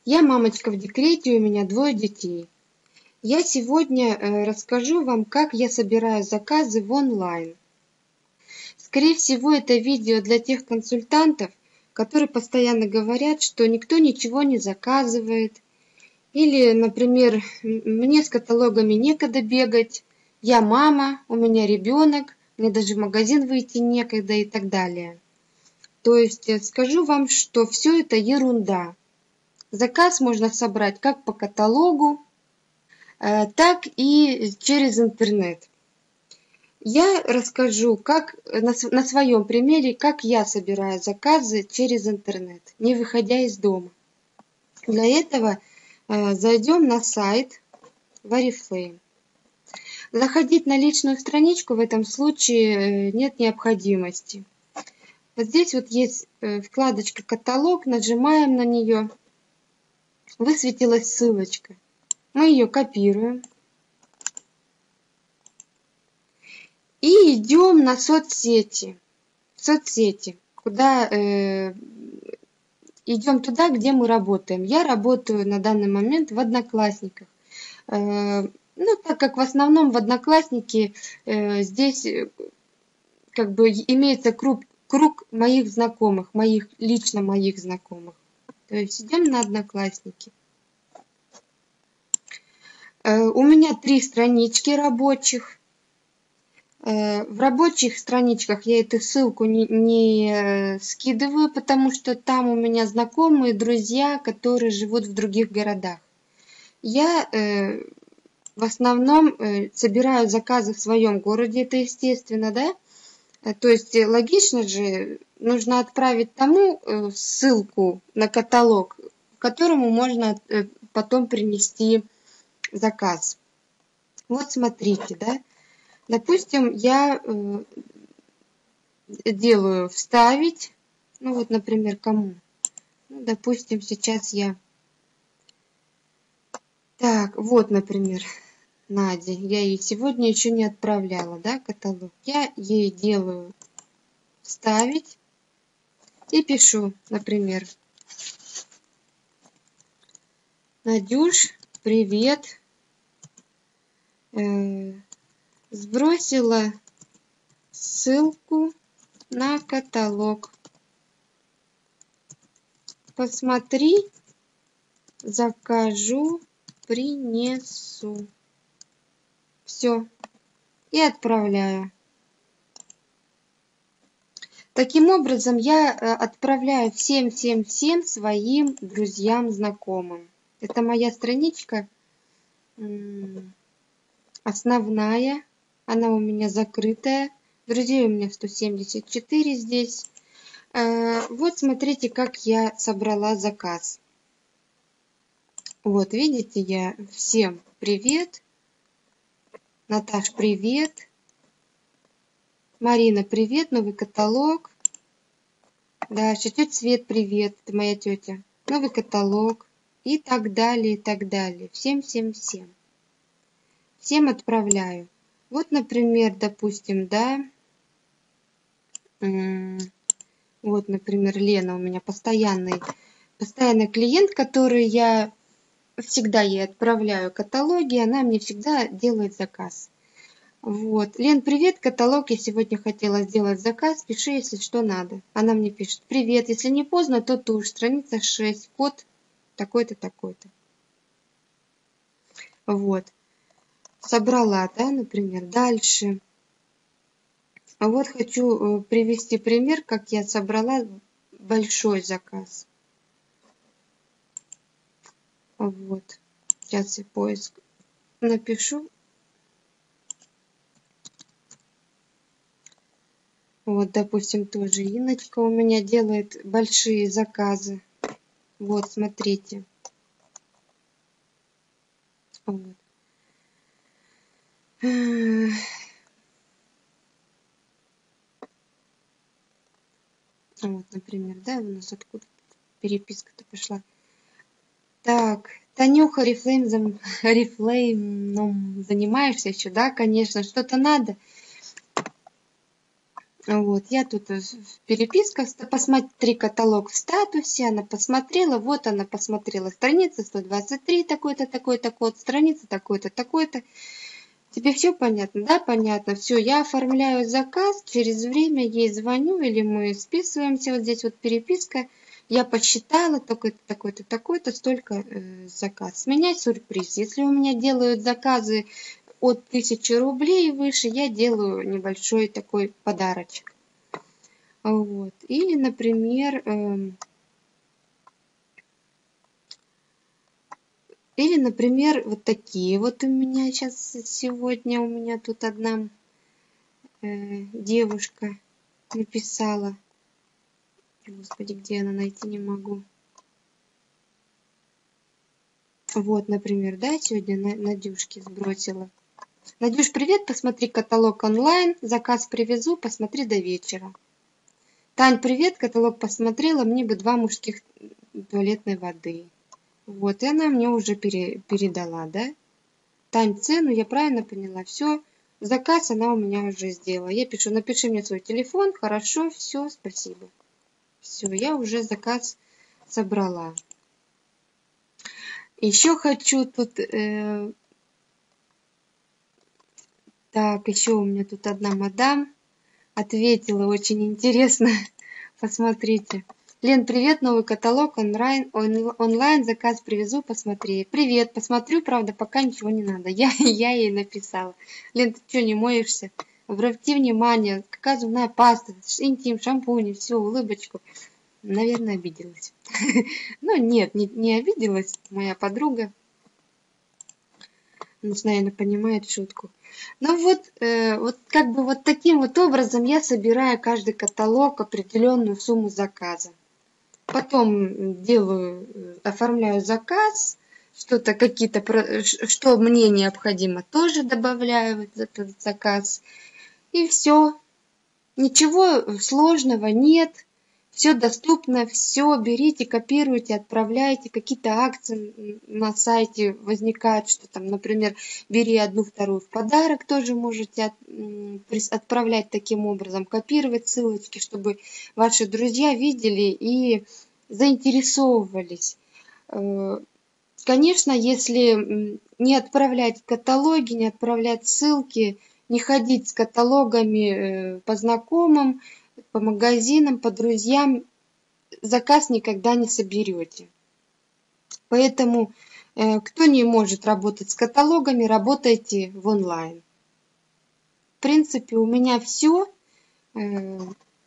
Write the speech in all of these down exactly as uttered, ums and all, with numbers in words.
Я мамочка в декрете, у меня двое детей. Я сегодня э, расскажу вам, как я собираю заказы в онлайн. Скорее всего, это видео для тех консультантов, которые постоянно говорят, что никто ничего не заказывает. Или, например, мне с каталогами некогда бегать, я мама, у меня ребенок, мне даже в магазин выйти некогда и так далее. То есть скажу вам, что все это ерунда. Заказ можно собрать как по каталогу, так и через интернет. Я расскажу как, на, на своем примере, как я собираю заказы через интернет, не выходя из дома. Для этого э, зайдем на сайт Oriflame. Заходить на личную страничку в этом случае нет необходимости. Вот здесь вот есть вкладочка «Каталог», нажимаем на нее. Высветилась ссылочка. Мы ее копируем. И идем на соцсети. Соцсети, куда э, идем туда, где мы работаем. Я работаю на данный момент в Одноклассниках. Э, ну, так как в основном в Одноклассники э, здесь э, как бы имеется круг, круг моих знакомых, моих, лично моих знакомых. То есть идем на Одноклассники. У меня три странички рабочих. В рабочих страничках я эту ссылку не, не скидываю, потому что там у меня знакомые, друзья, которые живут в других городах. Я э, в основном э, собираю заказы в своем городе, это естественно, да? То есть логично же, нужно отправить тому э, ссылку на каталог, к которому можно э, потом принести заказ. Вот смотрите, да, допустим, я э, делаю вставить, ну вот, например, кому, ну, допустим, сейчас я, так, вот, например, Наде, я ей сегодня еще не отправляла, да, каталог, я ей делаю вставить и пишу, например, Надюш, привет. Э, сбросила ссылку на каталог. Посмотри, закажу, принесу. Все. И отправляю. Таким образом, я отправляю всем-всем-всем своим друзьям, знакомым. Это моя страничка основная. Она у меня закрытая. Друзей у меня сто семьдесят четыре здесь. Вот смотрите, как я собрала заказ. Вот, видите, я всем привет. Наташ, привет. Марина, привет. Новый каталог. Дальше, тетя Свет, привет. Это моя тетя. Новый каталог. И так далее, и так далее. Всем-всем-всем. Всем отправляю. Вот, например, допустим, да. Вот, например, Лена у меня постоянный, постоянный клиент, который я всегда ей отправляю каталоги, она мне всегда делает заказ. Вот. Лен, привет, каталог, я сегодня хотела сделать заказ, пиши, если что надо. Она мне пишет, привет, если не поздно, то туш, страница шесть, код такой-то, такой-то. Вот. Собрала, да, например, дальше. А вот хочу привести пример, как я собрала большой заказ. Вот. Сейчас я поиск напишу. Вот, допустим, тоже Инночка у меня делает большие заказы. Вот, смотрите. Вот. Вот, например, да, у нас откуда переписка-то пошла. Так, Танюха, Oriflame, Oriflame занимаешься еще, да, конечно, что-то надо. Вот, я тут в переписках, посмотри каталог в статусе, она посмотрела, вот она посмотрела страница сто двадцать три, такой-то, такой-то код, страница такой-то, такой-то. Тебе все понятно? Да, понятно. Все, я оформляю заказ, через время ей звоню, или мы списываемся, вот здесь вот переписка. Я посчитала, такой-то, такой-то, такой-то, столько э, заказ. С меня сюрприз. Если у меня делают заказы от тысячи рублей и выше, я делаю небольшой такой подарочек. Вот. Или, например, э, или, например, вот такие вот у меня сейчас сегодня, у меня тут одна э, девушка написала. Господи, где она, найти не могу. Вот, например, да, сегодня Надюшке сбросила. Надюш, привет, посмотри каталог онлайн, заказ привезу, посмотри до вечера. Тань, привет, каталог посмотрела, мне бы два мужских туалетной воды. Вот, и она мне уже пере, передала, да? Тань, цену я правильно поняла, все, заказ она у меня уже сделала. Я пишу, напиши мне свой телефон, хорошо, все, спасибо. Все, я уже заказ собрала. Еще хочу тут... Э, так, еще у меня тут одна мадам ответила, очень интересно. Посмотрите. Лен, привет, новый каталог онлайн, он, онлайн, заказ привезу, посмотри. Привет, посмотрю, правда, пока ничего не надо. Я, я ей написала. Лен, ты что, не моешься? Обрати внимание, какая зубная паста, интим, шампунь, все, улыбочку. Наверное, обиделась. Ну, нет, не, не обиделась моя подруга. Она, наверное, понимает шутку. Ну вот, э, вот как бы вот таким вот образом я собираю каждый каталог, определенную сумму заказа. Потом делаю, оформляю заказ, что-то какие-то, что мне необходимо, тоже добавляю в этот заказ. И все. Ничего сложного нет. Все доступно, все берите, копируйте, отправляйте. Какие-то акции на сайте возникают, что там, например, бери одну, вторую в подарок, тоже можете отправлять таким образом, копировать ссылочки, чтобы ваши друзья видели и заинтересовывались. Конечно, если не отправлять каталоги, не отправлять ссылки, не ходить с каталогами по знакомым, по магазинам, по друзьям, заказ никогда не соберете. Поэтому, э, кто не может работать с каталогами, работайте в онлайн. В принципе, у меня все, э,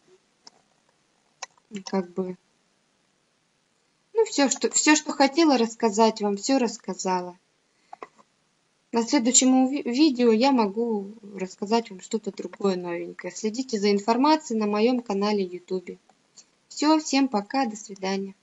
как бы, ну, все, что, все, что хотела рассказать вам, все рассказала. На следующем видео я могу рассказать вам что-то другое новенькое. Следите за информацией на моем канале YouTube. Все, всем пока, до свидания.